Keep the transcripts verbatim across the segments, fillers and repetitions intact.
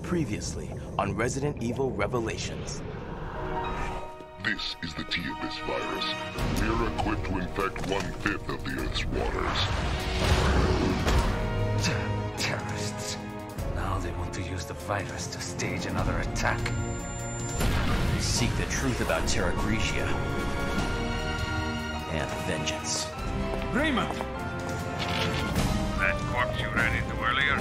Previously on Resident Evil Revelations. This is the T-Abyss virus. We're equipped to infect one-fifth of the Earth's waters. Terrorists. Now they want to use the virus to stage another attack. They seek the truth about Terra Grigia. And vengeance. Raymond! That corpse you ran into earlier?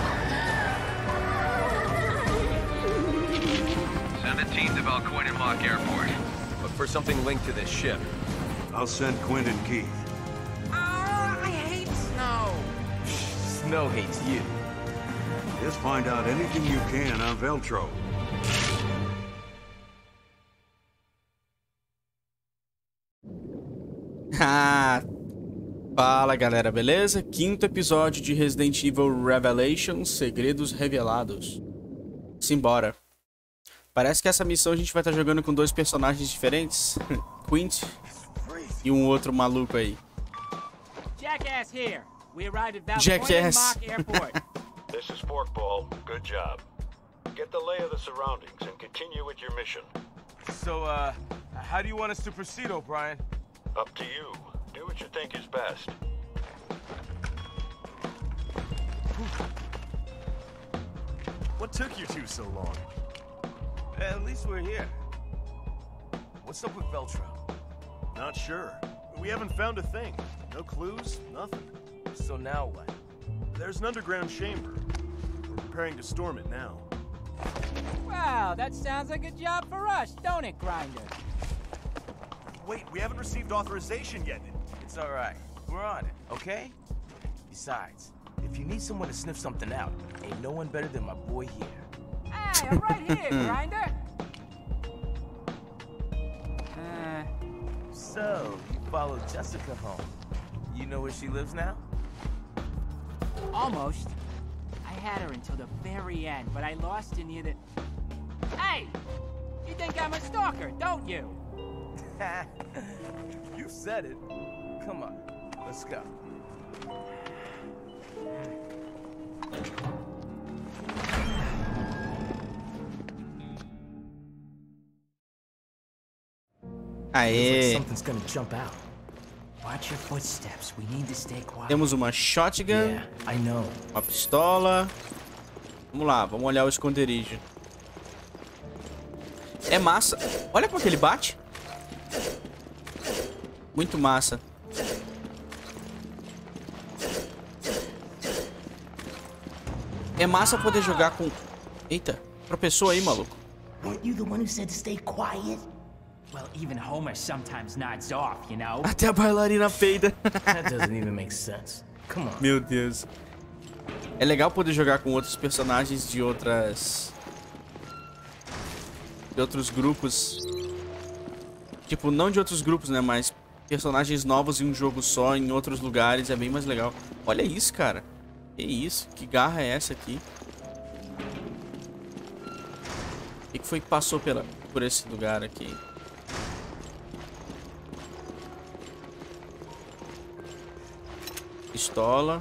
Send a team to Valcoin-Mock Airport. Look for something linked to this ship. I'll send Quint and Keith. Oh, I hate snow. Snow hates you. Just find out anything you can on Veltro. Ah, fala galera, beleza? Quinto episódio de Resident Evil Revelations, Segredos Revelados. Simbora. Parece que essa missão a gente vai estar jogando com dois personagens diferentes. Quint e um outro maluco aí. Jackass here. We arrived at Jackass. Valcoin-Mock Airport. This is Forkball. Good job. Get the lay of the surroundings and continue with your mission. So, uh, how do you want us to proceed, O'Brien? Up to you. Do what you think is best. What took you two so long? At least we're here. What's up with Veltro? Not sure. We haven't found a thing. No clues, nothing. So now what? There's an underground chamber. We're preparing to storm it now. Wow, that sounds like a job for us, don't it, Grinder? Wait, we haven't received authorization yet. It's all right. We're on it, okay? Besides, if you need someone to sniff something out, ain't no one better than my boy here. Hey, I'm right here, Grinder. Uh, So, you followed Jessica home. You know where she lives now? almost. I had her until the very end, but I lost her near the... Hey! You think I'm a stalker, don't you? You said it. Come on, let's go. Aê! Something's gonna jump out. Watch your footsteps. We need to stay quiet. Temos uma shotgun, Yeah, I know. uma pistola. Vamos lá, vamos olhar o esconderijo. É massa. Olha como que ele bate. Muito massa. É massa poder jogar com... Eita, tropeçou aí, maluco. Weren't you the one who said to stay quiet? Well, even Homer sometimes nods off, you know? Até a bailarina peida. That doesn't even make sense. Come on. Meu Deus. É legal poder jogar com outros personagens de outras... De outros grupos. Tipo, não de outros grupos, né? Mas personagens novos em um jogo só, em outros lugares. É bem mais legal. Olha isso, cara. Que isso? Que garra é essa aqui? O que foi que passou pela, por esse lugar aqui? Pistola.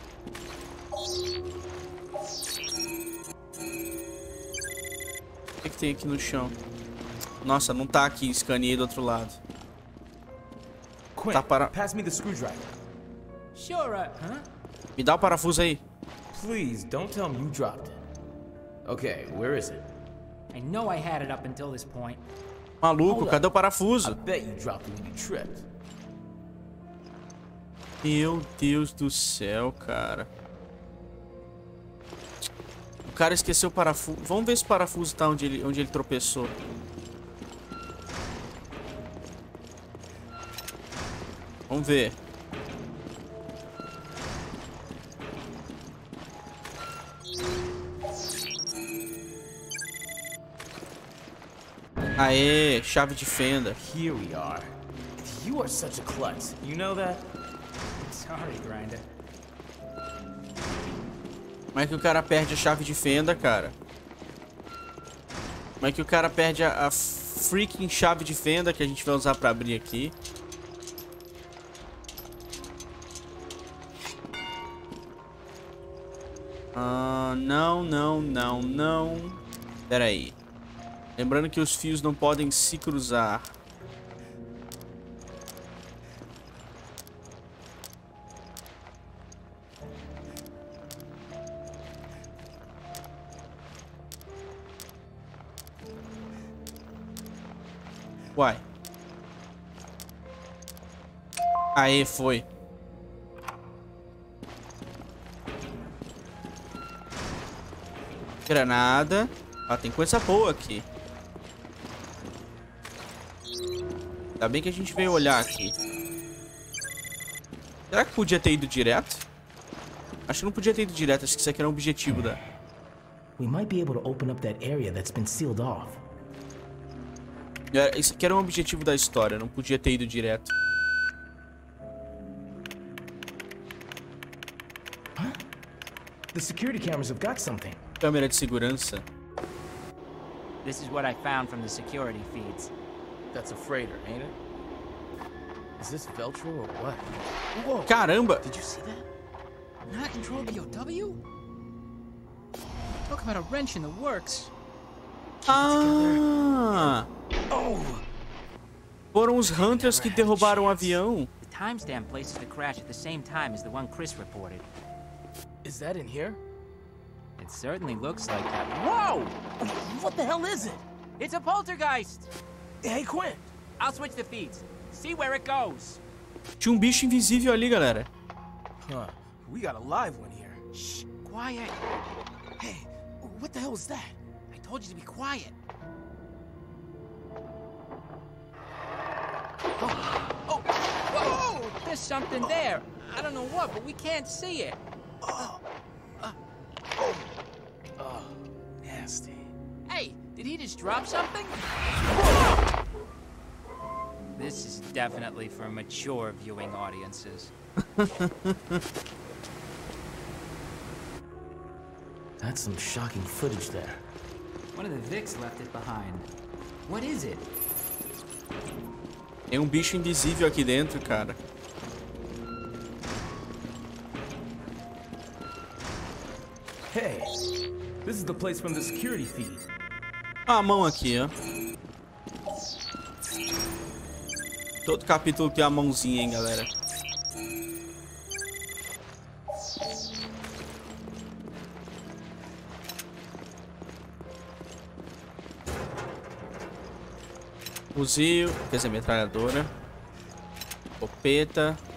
O que, que tem aqui no chão? Nossa, não tá aqui. Escaneei do outro lado. Quint, Tá para... pass me the screwdriver. Sure, uh, huh? Me dá o parafuso aí. Please, don't tell me you dropped it. Okay, where is it? I know I had it up until this point. Maluco, cadê o I parafuso? bet you dropped it when you tripped. Meu Deus do céu, cara. O cara esqueceu o parafuso. Vamos ver se o parafuso tá onde ele, onde ele tropeçou. Vamos ver. Aê, chave de fenda. Here we are. You are such a klutz. You know that? Sorry, Grinder. Como é que o cara perde a chave de fenda, cara? Como é que o cara perde a, a freaking chave de fenda que a gente vai usar pra abrir aqui? Ah, não, não, não, não. Pera aí. Lembrando que os fios não podem se cruzar. Uai. Aê, foi. Granada. Ah, tem coisa boa aqui. Ainda bem que a gente veio olhar aqui. Será que podia ter ido direto? Acho que não podia ter ido direto. Acho que isso aqui era um objetivo da... We might be able to open up that area that's been sealed off. Isso aqui era um objetivo da história. Não podia ter ido direto. Huh? The security cameras have got something. Câmera de segurança. This is what I found from the security feeds. That's a freighter, ain't it? Is this Veltro or what? Whoa! Caramba! Did you see that? Not control B O W? Talk about a wrench in the works. Ah! Oh! Foram os Hunters que derrubaram o avião. The timestamp places the crash at the same time as the one Chris reported. Is that in here? It certainly looks like that. Whoa! What the hell is it? It's a poltergeist! Hey, Quinn! I'll switch the feeds. See where it goes. Tinha um bicho invisível ali, galera. Huh. We got a live one here. Shh, quiet. Hey, what the hell is that? I told you to be quiet. Oh, oh, whoa! There's something there. I don't know what, but we can't see it. Oh, uh, oh, oh, nasty. Hey, did he just drop something? This is definitely for mature viewing audiences. That's some shocking footage there. One of the Vics left it behind. What is it? Tem um bicho invisível aqui dentro, cara. Hey, this is the place from the security feed. A mão aqui, ó. Todo capítulo tem a mãozinha, hein, galera. Fuzil, quer dizer, metralhadora. Escopeta.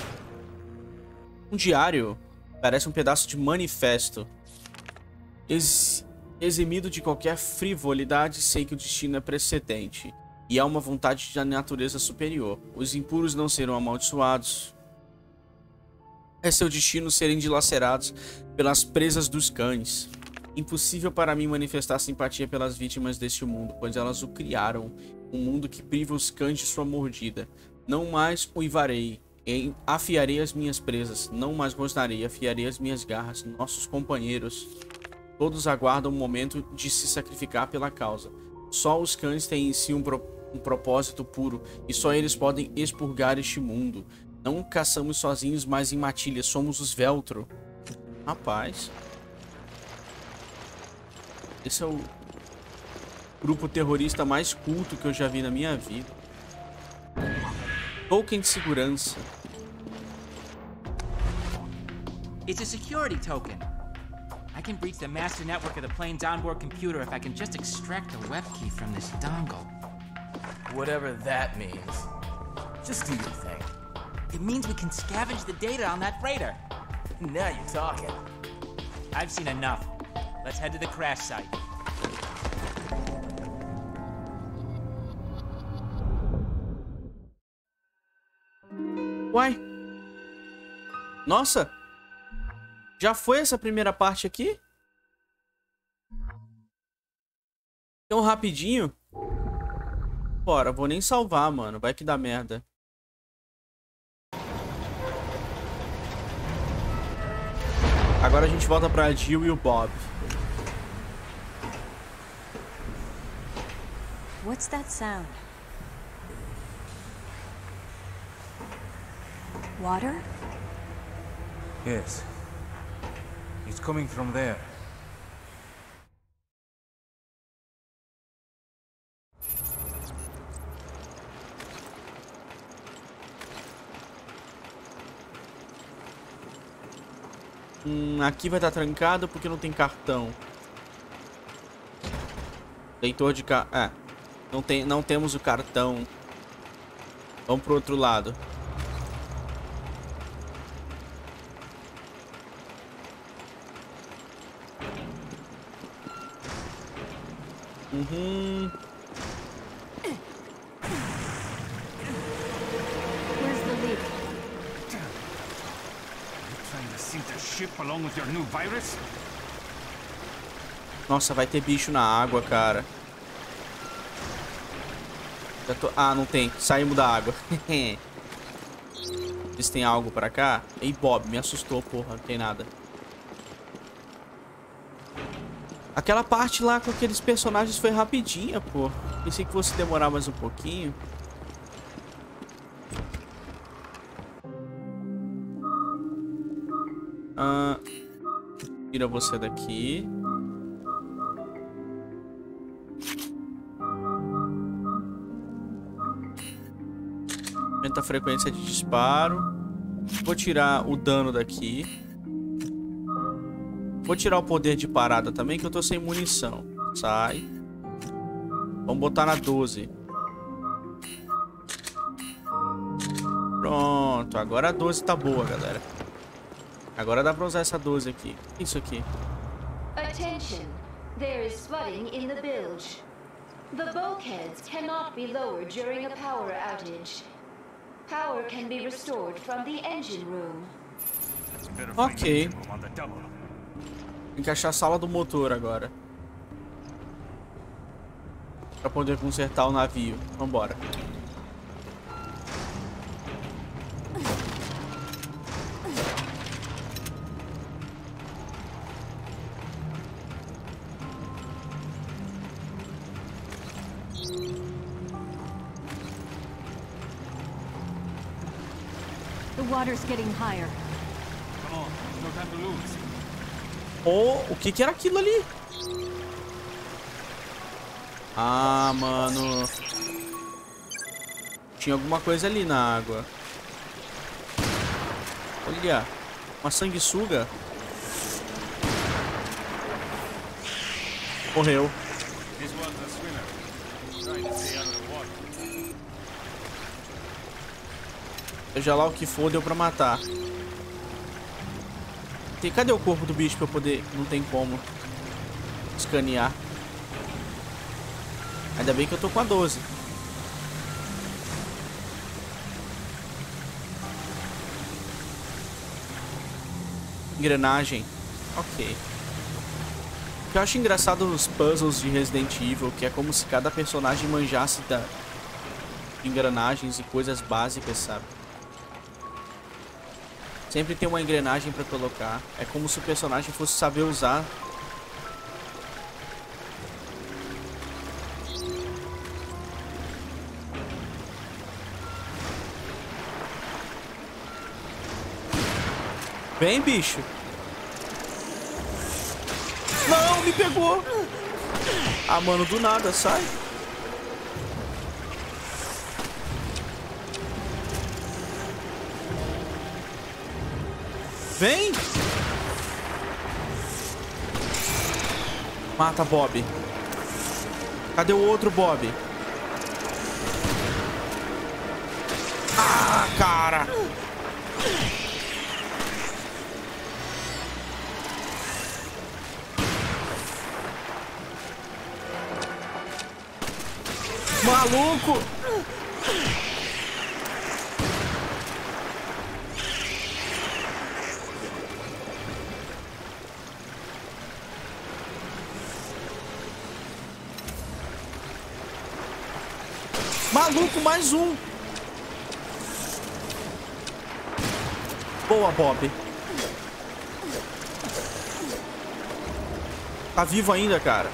Um diário. Parece um pedaço de manifesto. Ex eximido de qualquer frivolidade, sei que o destino é precedente. E há uma vontade da natureza superior. Os impuros não serão amaldiçoados. É seu destino serem dilacerados pelas presas dos cães. Impossível para mim manifestar simpatia pelas vítimas deste mundo, pois elas o criaram. Um mundo que priva os cães de sua mordida. Não mais uivarei. Afiarei as minhas presas. Não mais rosnarei. Afiarei as minhas garras. Nossos companheiros. Todos aguardam o momento de se sacrificar pela causa. Só os cães têm em si um, pro, um propósito puro. E só eles podem expurgar este mundo. Não caçamos sozinhos, mas em matilha. Somos os Veltro. Rapaz. Esse é o grupo terrorista mais culto que eu já vi na minha vida. Token de segurança. It's a security token. I can breach the master network of the plane's onboard computer if I can just extract the web key from this dongle. Whatever that means. Just do your thing. It means we can scavenge the data on that freighter. Now you're talking. I've seen enough. Let's head to the crash site. Uai. Nossa. Já foi essa primeira parte aqui? Tão rapidinho? Bora, vou nem salvar, mano. Vai que dá merda. Agora a gente volta pra Jill e o Bob. What's that sound? Water? Yes. It's coming from there. Hum, aqui vai estar trancado porque não tem cartão. Leitor de ca... É. Não, tem, não temos o cartão. Vamos pro outro lado. Uhum. Where's the leak? Trying to sink the ship along with your new virus? Nossa, vai ter bicho na água, cara. Já tô... Ah, não tem. Saímos da água. Eles têm algo pra cá? Ei, Bob, me assustou, porra. Não tem nada. Aquela parte lá com aqueles personagens foi rapidinha, pô. Pensei que fosse demorar mais um pouquinho. Ah, tira você daqui. Aumenta a frequência de disparo. Vou tirar o dano daqui. Vou tirar o poder de parada também, que eu tô sem munição. Sai. Vamos botar na doze. Pronto, agora a doze tá boa, galera. Agora dá pra usar essa doze aqui. O que é isso aqui? Attention. There is flooding in the bilge. The bulkheads cannot be lowered during a power outage. Power can be restored from the engine room. Ok. Encaixar a sala do motor agora. Pra poder consertar o navio. Vambora. The water's getting higher. Come on, no time to lose. Oh, o que que era aquilo ali? Ah, mano. Tinha alguma coisa ali na água. Olha, uma sanguessuga. Morreu. Seja lá o que for, deu pra matar. Tem, cadê o corpo do bicho pra eu poder... Não tem como escanear. Ainda bem que eu tô com a doze. Engrenagem. Ok. O que eu acho engraçado nos puzzles de Resident Evil, que é como se cada personagem manjasse da engrenagens e coisas básicas, sabe? Sempre tem uma engrenagem pra colocar. É como se o personagem fosse saber usar. Vem, bicho. Não, me pegou. Ah, mano, do nada, sai. Vem! Mata Bob. Cadê o outro Bob? Ah, cara! Maluco! Maluco, mais um. Boa, Bob. Tá vivo ainda, cara.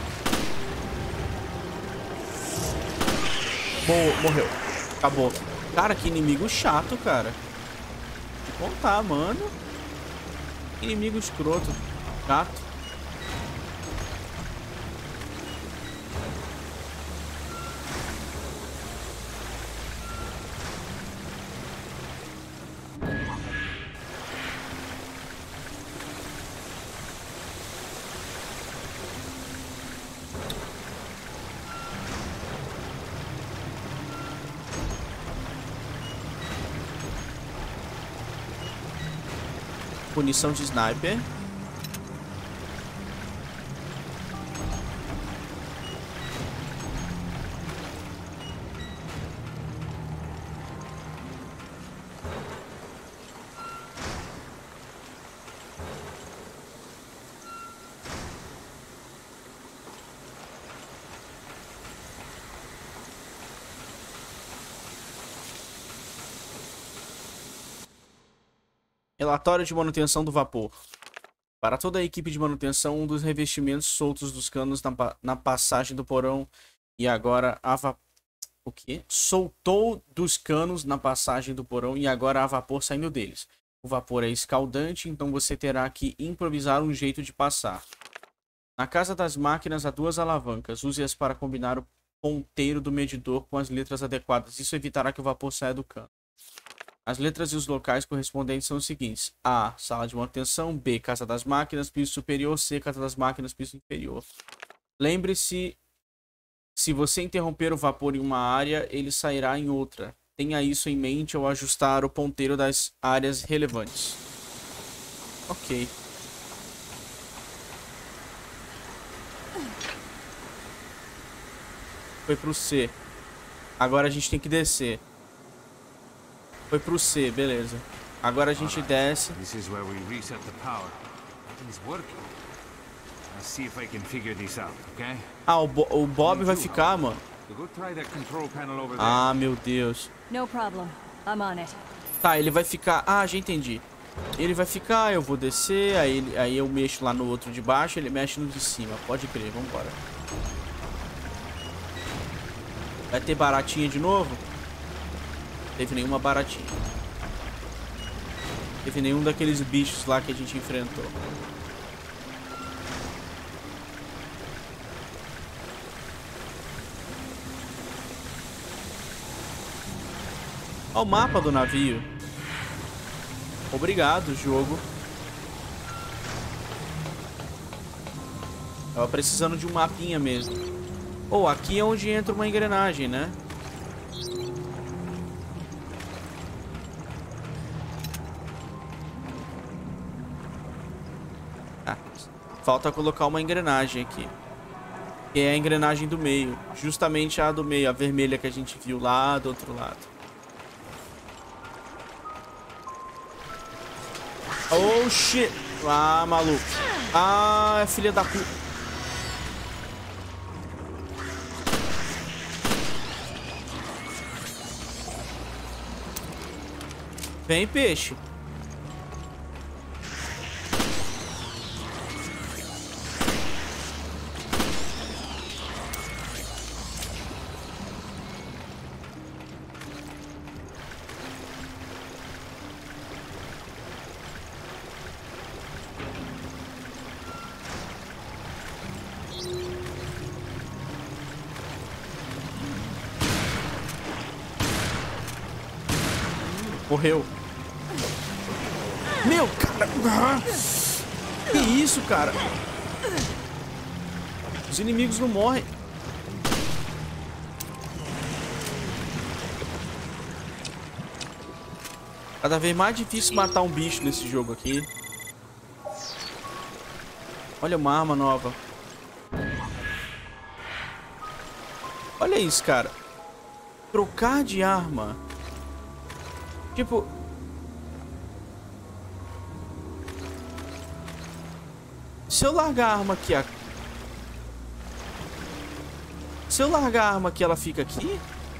Boa, morreu. Acabou. Cara, que inimigo chato, cara. Vou contar, mano. Inimigo escroto. Chato. Munição de sniper. Relatório de manutenção do vapor. Para toda a equipe de manutenção, um dos revestimentos soltos dos canos na, pa na passagem do porão e agora a va... O quê? Soltou dos canos na passagem do porão e agora há vapor saindo deles. O vapor é escaldante, então você terá que improvisar um jeito de passar. Na casa das máquinas há duas alavancas. Use-as para combinar o ponteiro do medidor com as letras adequadas. Isso evitará que o vapor saia do cano. As letras e os locais correspondentes são os seguintes: A, sala de manutenção; B, casa das máquinas, piso superior; C, casa das máquinas, piso inferior. Lembre-se, se você interromper o vapor em uma área, ele sairá em outra. Tenha isso em mente ao ajustar o ponteiro das áreas relevantes. Ok. Foi pro C. Agora a gente tem que descer. Foi pro C, beleza. Agora a gente desce. Ah, o, Bo o Bob vai ficar, mano. Ah, meu Deus. Tá, ele vai ficar. Ah, já entendi. Ele vai ficar, eu vou descer, aí, ele... aí eu mexo lá no outro de baixo, ele mexe no de cima. Pode crer, vambora. Vai ter baratinha de novo? Teve nenhuma baratinha. Teve nenhum daqueles bichos lá que a gente enfrentou. Olha o mapa do navio. Obrigado, jogo. Tava precisando de um mapinha mesmo. Oh, aqui é onde entra uma engrenagem, né? Falta colocar uma engrenagem aqui. Que é a engrenagem do meio. Justamente a do meio, a vermelha que a gente viu lá do outro lado. Oh, shit. Ah, maluco. Ah, filha da puta. Vem, peixe. Morreu. Meu, cara. Que isso, cara? Os inimigos não morrem. Cada vez mais difícil matar um bicho nesse jogo aqui. Olha uma arma nova. Olha isso, cara. Trocar de arma. Tipo... Se eu largar a arma aqui... A... Se eu largar a arma aqui, ela fica aqui?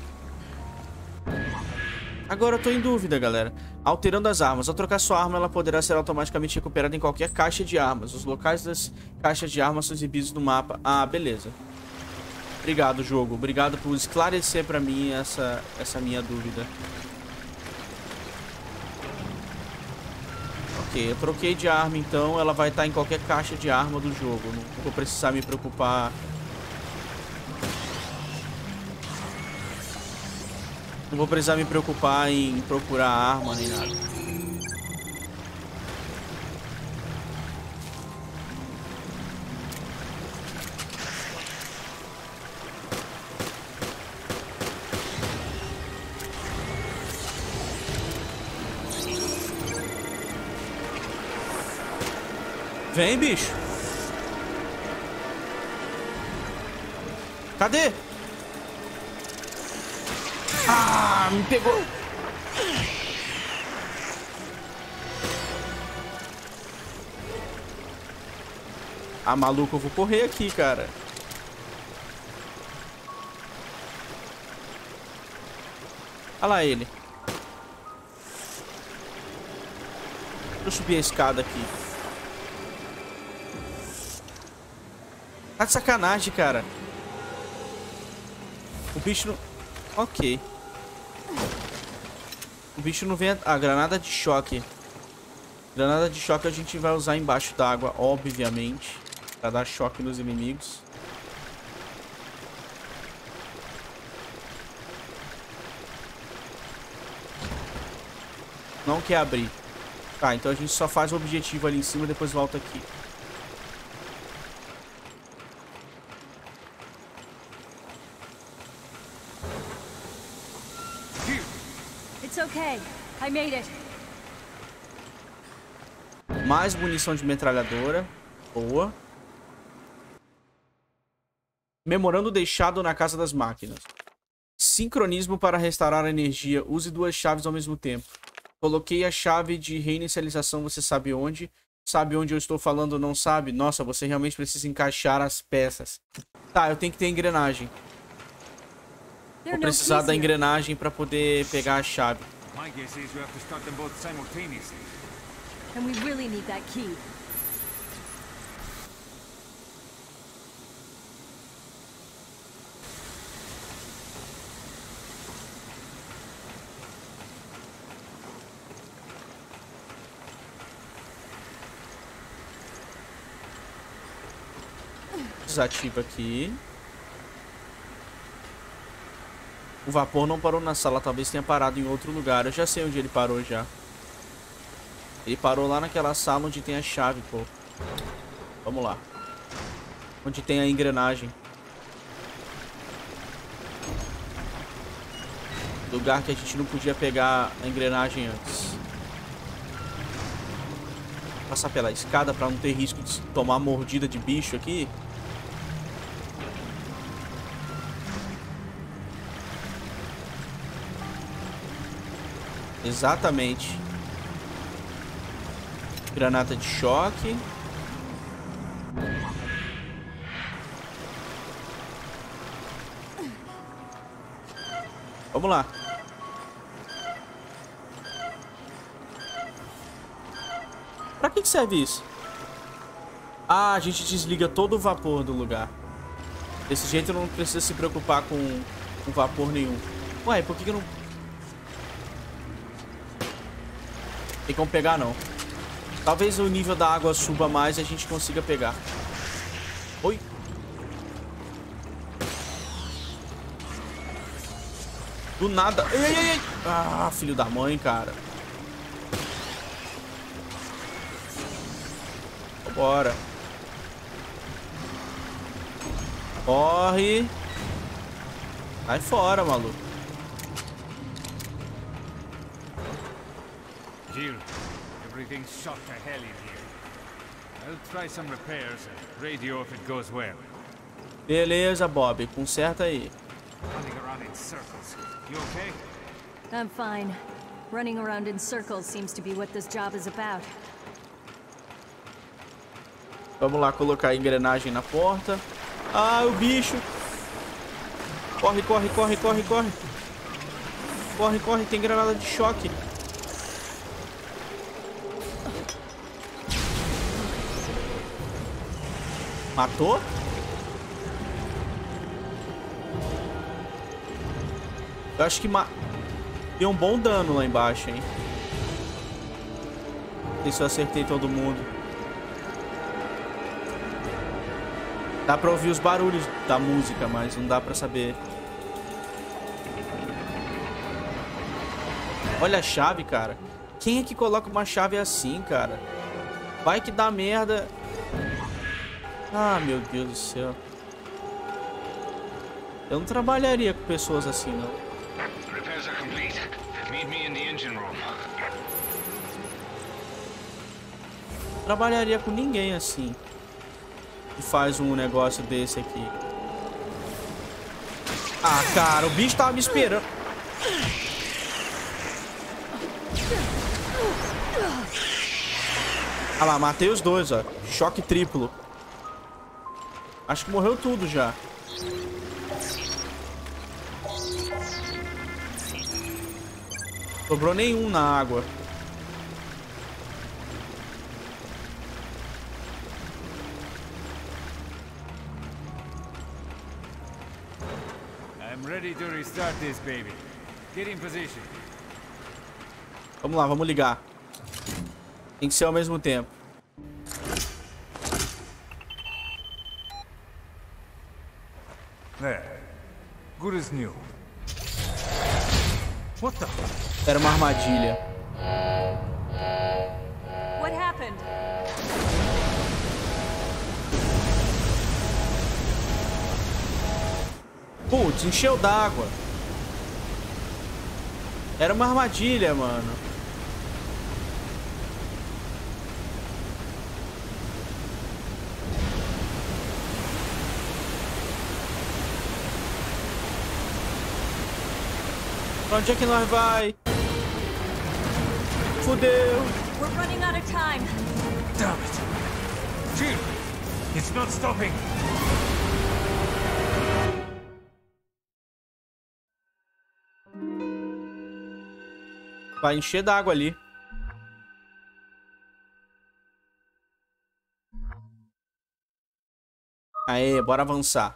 Agora eu tô em dúvida, galera. Alterando as armas. Ao trocar sua arma, ela poderá ser automaticamente recuperada em qualquer caixa de armas. Os locais das caixas de armas são exibidos no mapa. Ah, beleza. Obrigado, jogo. Obrigado por esclarecer pra mim essa, essa minha dúvida. Ok, eu troquei de arma, então ela vai estar em qualquer caixa de arma do jogo. Não vou precisar me preocupar. Não vou precisar me preocupar em procurar arma nem nada. Vem, bicho. Cadê? Ah, me pegou. Ah, maluco, eu vou correr aqui, cara. Olha lá ele. Deixa eu subir a escada aqui. Tá de sacanagem, cara. O bicho não... Ok. O bicho não vem... A... Ah, granada de choque. Granada de choque a gente vai usar embaixo d'água, obviamente. Pra dar choque nos inimigos. Não quer abrir. Tá, então a gente só faz o objetivo ali em cima e depois volta aqui. It's okay. I made it. Mais munição de metralhadora. Boa. Memorando deixado na casa das máquinas. Sincronismo para restaurar a energia. Use duas chaves ao mesmo tempo. Coloquei a chave de reinicialização, você sabe onde? Sabe onde eu estou falando, não sabe? Nossa, você realmente precisa encaixar as peças. Tá, eu tenho que ter engrenagem. Vou precisar da engrenagem para poder pegar a chave. My guess is we have to start them both simultaneously. And we really need that key. Desativa aqui. O vapor não parou na sala, talvez tenha parado em outro lugar. Eu já sei onde ele parou já. Ele parou lá naquela sala onde tem a chave, pô. Vamos lá. Onde tem a engrenagem. Lugar que a gente não podia pegar a engrenagem antes. Passar pela escada pra não ter risco de tomar mordida de bicho aqui. Exatamente. Granada de choque. Vamos lá. Pra que que serve isso? Ah, a gente desliga todo o vapor do lugar. Desse jeito não precisa se preocupar com, com vapor nenhum. Ué, por que que não... Tem como pegar, não. Talvez o nível da água suba mais e a gente consiga pegar. Oi. Do nada. Ei, ei, ei. Ah, filho da mãe, cara. Bora. Corre. Sai fora, maluco. Jill, everything's shot to hell in here. I'll try some repairs and radio if it goes well. Beleza, Bob. Conserta aí. Running around in circles. You okay? I'm fine. Running around in circles seems to be what this job is about. Vamos lá colocar a engrenagem na porta. Ah, o bicho. Corre, corre, corre, corre, corre. Corre, corre, tem granada de choque. Matou? Eu acho que ma... deu um bom dano lá embaixo, hein? Não sei se eu acertei todo mundo. Dá pra ouvir os barulhos da música, mas não dá pra saber. Olha a chave, cara. Quem é que coloca uma chave assim, cara? Vai que dá merda. Ah, meu Deus do céu. Eu não trabalharia com pessoas assim, não. Repairs are complete. Meet me in the engine room. Trabalharia com ninguém assim. Que faz um negócio desse aqui. Ah, cara, o bicho tava me esperando. Ah lá, matei os dois, ó. Choque triplo. Acho que morreu tudo já. Sobrou nenhum na água. I'm ready to restart this baby. Get in position. Vamos lá, vamos ligar. Tem que ser ao mesmo tempo. There. Good as new. What the? Era uma armadilha. What happened? Putz, encheu d'água. Era uma armadilha, mano. Pra onde é que nós vai? Fudeu. We're running out of time. Damn it. Jill, it's not stopping. Vai encher d'água ali. Aê, bora avançar.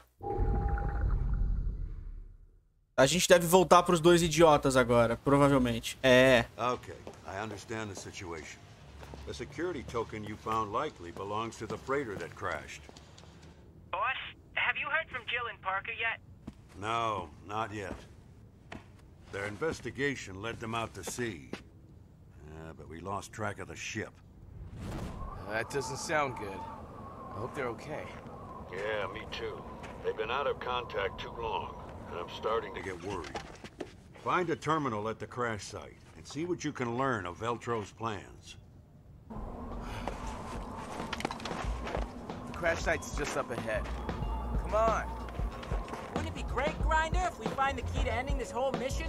A gente deve voltar pros dois idiotas agora, provavelmente. É. Okay, I understand the situation. The security token you found likely belongs to the freighter that crashed. Boss, have you heard from Jill and Parker yet? No, not yet. Their investigation led them out to sea. Uh, but we lost track of the ship. That doesn't sound good. I hope they're okay. Yeah, me too. They've been out of contact too long, and I'm starting to get worried. Find a terminal at the crash site and see what you can learn of Veltro's plans. The crash site's just up ahead. Come on. Wouldn't it be great, Grinder, if we find the key to ending this whole mission?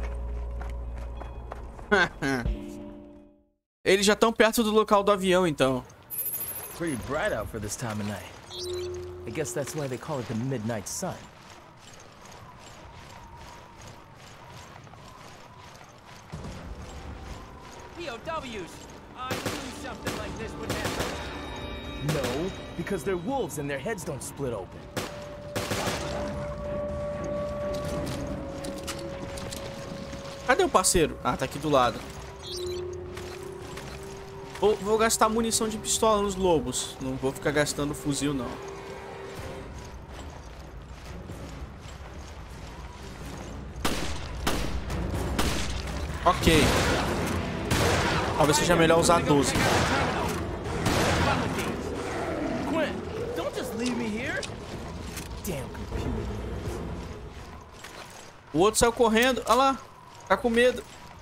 Eles já estão perto do local do avião, então. Pretty bright out for this time of night. I guess that's why they call it the Midnight Sun. P O Ws! I knew something like this would happen. No, because they're wolves and their heads don't split open. Cadê o parceiro? Ah, tá aqui do lado. Vou, vou gastar munição de pistola nos lobos. Não vou ficar gastando fuzil, não. Ok. Talvez seja melhor usar doze. Quinn, don't just leave me here. Damn computer. O outro saiu correndo. Olha lá. Tá com medo.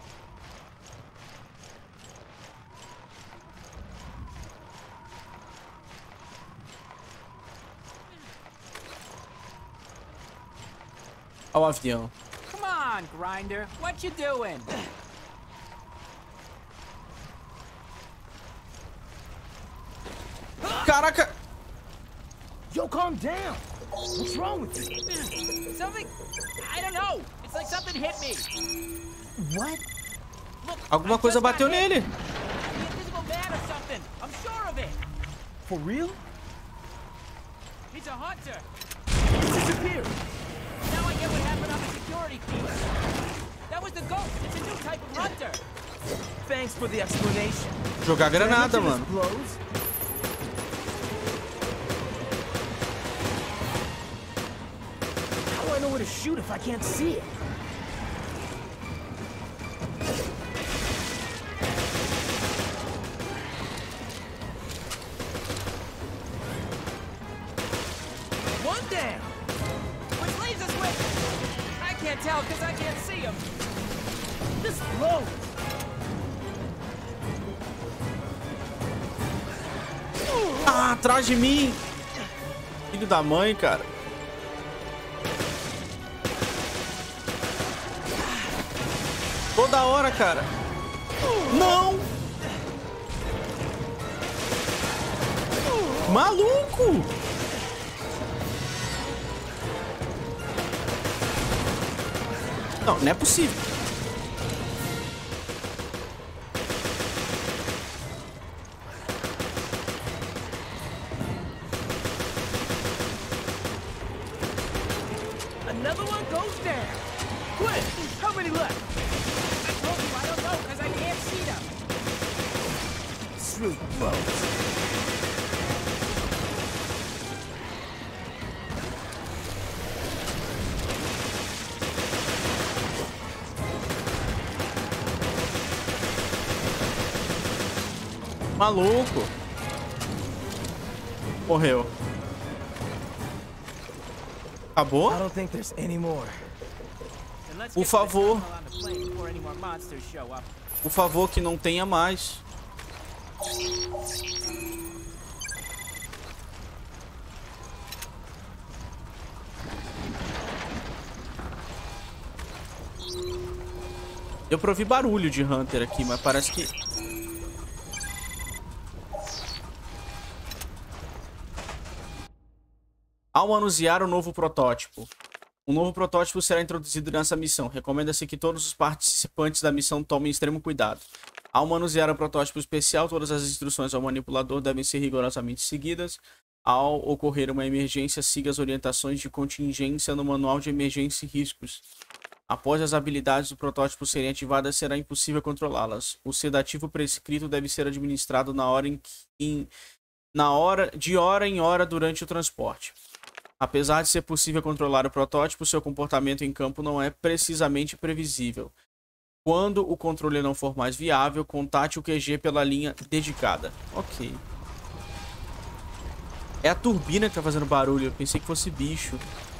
Olha o avião. Come on, Grinder. What you doing? Caraca! Yo, calm down. What's wrong with you? Something... I don't know. It's like something hit me. What? Look, Alguma coisa bateu nele. The invisible man or something. I'm sure of it. For real? He's a hunter. He disappeared. Now I forget what happened on the security feed. That was the ghost. It's a new type of hunter. Thanks for the explanation. Jogar granada, mano. How do I know where to shoot if I can't see it? One down. Which leaves us with... I can't tell because I can't see him. This blows. Ah, atrás de mim. Filho da mãe, cara. Toda hora, cara. Não. Maluco. Não, não é possível. Another one goes down. Quick, how many left? I told you I don't know because I can't see them. Sweet blows. Maluco. Morreu. Acabou? I don't think there's any more. Por favor. Por favor, que não tenha mais. Deu pra ouvir barulho de Hunter aqui, mas parece que... Ao manusear o novo protótipo. Um novo protótipo será introduzido nessa missão. Recomenda-se que todos os participantes da missão tomem extremo cuidado. Ao manusear o protótipo especial, todas as instruções ao manipulador devem ser rigorosamente seguidas. Ao ocorrer uma emergência, siga as orientações de contingência no manual de emergência e riscos. Após as habilidades do protótipo serem ativadas, será impossível controlá-las. O sedativo prescrito deve ser administrado na hora em que, em, na hora, de hora em hora durante o transporte. Apesar de ser possível controlar o protótipo, seu comportamento em campo não é precisamente previsível. Quando o controle não for mais viável, contate o Q G pela linha dedicada. Ok. É a turbina que tá fazendo barulho. Eu pensei que fosse bicho.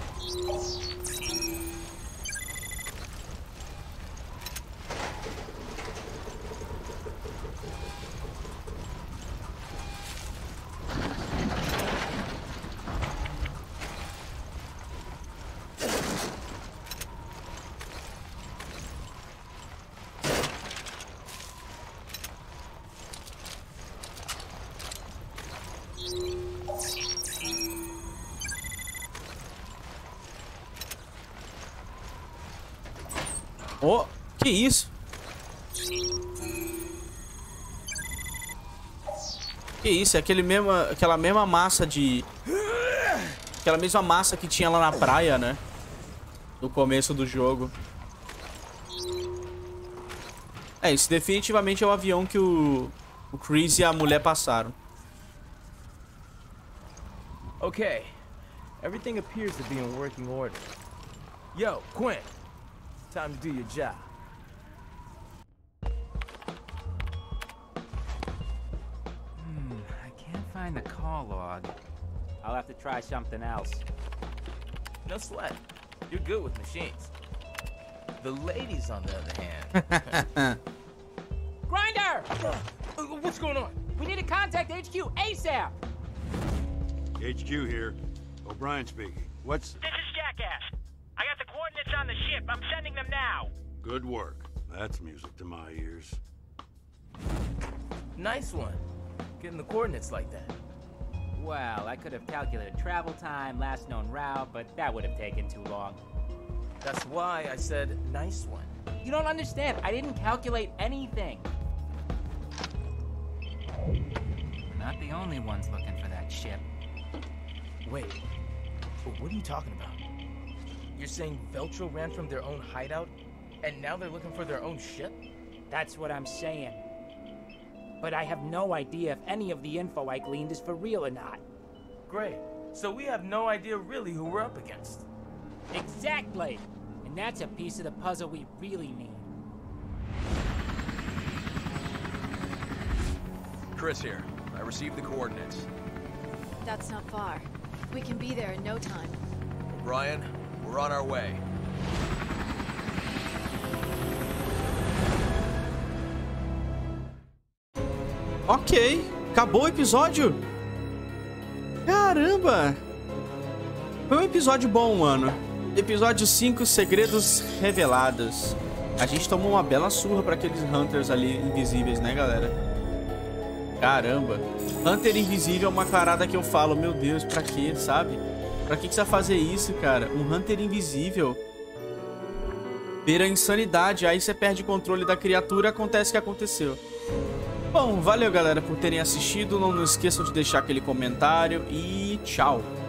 Oh, que isso? Que isso? É aquele mesmo, aquela mesma massa de... Aquela mesma massa que tinha lá na praia, né? No começo do jogo. É, esse definitivamente é o avião que o, o Chris e a mulher passaram. Okay, everything appears to be in working order. Yo, Quinn, time to do your job. Hmm, I can't find the call log. I'll have to try something else. No sweat. You're good with machines. The ladies, on the other hand. Grinder! Uh, what's going on? We need to contact H Q ASAP! H Q here. O'Brien speaking. What's... This is Jackass. I got the coordinates on the ship. I'm sending them now. Good work. That's music to my ears. Nice one. Getting the coordinates like that. Well, I could have calculated travel time, last known route, but that would have taken too long. That's why I said nice one. You don't understand. I didn't calculate anything. We're not the only ones looking for that ship. Wait, what are you talking about? You're saying Veltro ran from their own hideout, and now they're looking for their own ship? That's what I'm saying. But I have no idea if any of the info I gleaned is for real or not. Great. So we have no idea really who we're up against. Exactly. And that's a piece of the puzzle we really need. Chris here. I received the coordinates. That's not far. We can be there in no time. O'Brien, we're on our way. Ok, acabou o episódio? Caramba! Foi um episódio bom, mano. Episódio cinco, Segredos Revelados. A gente tomou uma bela surra pra aqueles Hunters ali invisíveis, né, galera? Caramba. Hunter invisível é uma carada que eu falo, meu Deus, pra quê, sabe? Pra que que você vai fazer isso, cara? Um Hunter invisível beira a insanidade, aí você perde o controle da criatura e acontece o que aconteceu. Bom, valeu galera por terem assistido, não esqueçam de deixar aquele comentário e tchau!